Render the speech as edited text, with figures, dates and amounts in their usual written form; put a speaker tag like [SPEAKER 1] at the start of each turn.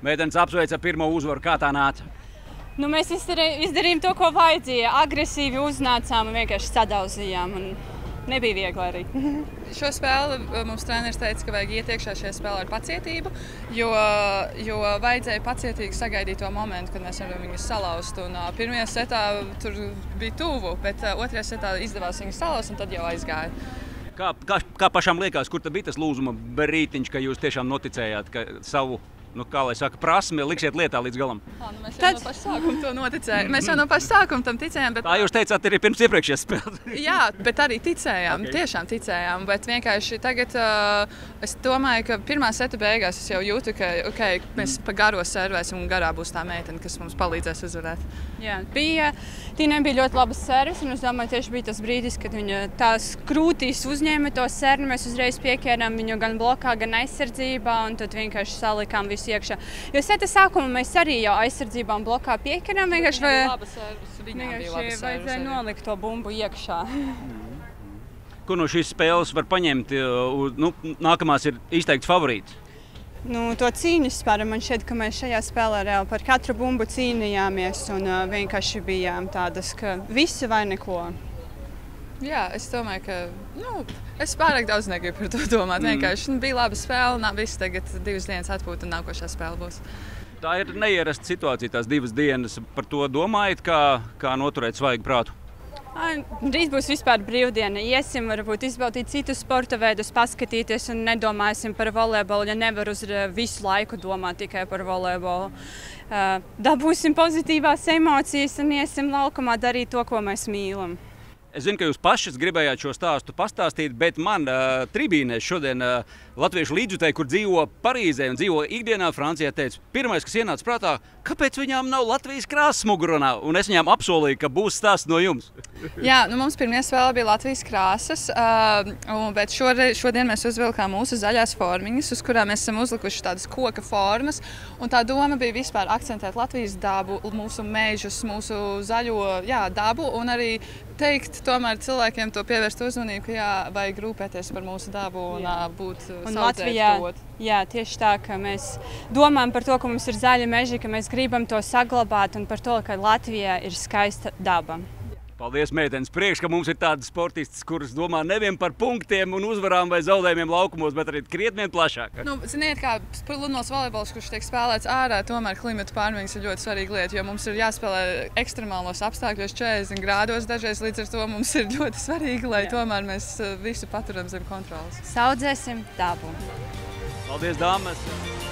[SPEAKER 1] Meitenes apsveic ar pirmo uzvaru, kā tā nāca?
[SPEAKER 2] Nu, mēs izdarījām to, ko vajadzēja. Agresīvi uznācām un vienkārši sadauzījām. Nebija viegli arī.
[SPEAKER 3] Šo spēli mums treneris teica, ka vajag iet iekšā šajā spēlē ar pacietību, jo vajadzēja pacietīgi sagaidīt to momentu, kad mēs varam viņus salauzt. Pirmajā setā tur bija tuvu, bet otrajā setā izdevās viņus salauzt un tad jau aizgāja.
[SPEAKER 1] Kā pašām liekas, kur tad bija tas lūzuma brītiņš, ka jūs tiešām noticējāt, ka savu, kā lai saka, prasmi liksiet lietā līdz galam?
[SPEAKER 3] Mēs jau no paša sākuma to noticējām. Mēs jau no paša sākuma tam ticējām.
[SPEAKER 1] Tā jūs teicāt arī pirms iepriekšējās spēles.
[SPEAKER 3] Jā, bet arī ticējām. Okay. Tiešām ticējām. Bet vienkārši tagad es domāju, ka pirmā seta beigās es jau jūtu, ka mēs pa garo servēsim un garā būs tā meitene, kas mums palīdzēs uzvarēt.
[SPEAKER 2] Jā, Tīnai bija ļoti labas servis, un es domāju, tieši bija tas brīdis, kad viņa tās krūtīs uzņēma to servi. Mēs uzreiz pieķērām viņu gan blokā, gan aizsardzībā, un tad vienkārši salikām visu iekšā. Jo seta sākumā mēs arī jau aizsardzībā un blokā pieķērām. Vienkārši vajadzēja nolikt to bumbu iekšā.
[SPEAKER 1] Ko no šīs spēles var paņemt? Nākamās ir izteikts favorīts.
[SPEAKER 2] To cīņas spēru man šķiet, ka mēs šajā spēlē reāli par katru bumbu cīnījāmies un vienkārši bijām tādas, ka visi vai neko.
[SPEAKER 3] Jā, es domāju, ka es pārāk daudz negribu par to domāt. Vienkārši bija laba spēle, viss tagad 2 dienas atpūta un nākošā spēle būs.
[SPEAKER 1] Tā ir neierasta situācija, tās 2 dienas. Par to domājat, kā noturēt svaigu prātu?
[SPEAKER 2] Drīz būs vispār brīvdiena. Iesim, varbūt izbaudīt citus sporta veidus, paskatīties un nedomāsim par volejbolu, ja nevar uz visu laiku domāt tikai par volejbolu. Dabūsim pozitīvās emocijas un iesim laukumā darīt to, ko mēs mīlam.
[SPEAKER 1] Es zinu, ka jūs pašas gribējāt šo stāstu pastāstīt, bet man tribīnēs šodien latviešu līdzjutēji, kur dzīvo Parīzē un dzīvo ikdienā Francijā, teica, pirmais, kas ienāca prātā, kāpēc viņām nav Latvijas krāsas mugurunā? Un es viņām apsolīju, ka būs stāsts no jums.
[SPEAKER 3] Jā, mums pirmajā spēlē bija Latvijas krāsas, bet šodien mēs uzvilkām mūsu zaļās formiņas, uz kurām mēs esam uzlikuši tādas koka formas. Un tā doma bija vispār akcentēt Latvijas dabu, mūsu mežus, mūsu zaļo dabu un arī teikt tomēr cilvēkiem to pievērst uzmanību, ka vajag rūpēties par mūsu dabu un būt saudzēt.
[SPEAKER 2] Jā, tieši tā, ka mēs domājam par to, ka mums ir zaļi meži, ka mēs gribam to saglabāt un par to, ka Latvijā ir skaista daba.
[SPEAKER 1] Paldies, meitenes! Prieks, ka mums ir tādas sportistas, kuras domā nevien par punktiem un uzvarām vai zaudējumiem laukumos, bet arī krietni plašāk.
[SPEAKER 3] Ziniet, kā pludmales volejbols, kurš tiek spēlēts ārā, tomēr klimata pārmaiņas ir ļoti svarīga lieta, jo mums ir jāspēlē ekstremālos apstākļos 40 grādos dažreiz, līdz ar to mums ir ļoti svarīgi, lai tomēr mēs visu paturam zem kontrolas.
[SPEAKER 2] Saudzēsim dabu!
[SPEAKER 1] Paldies, dāmas!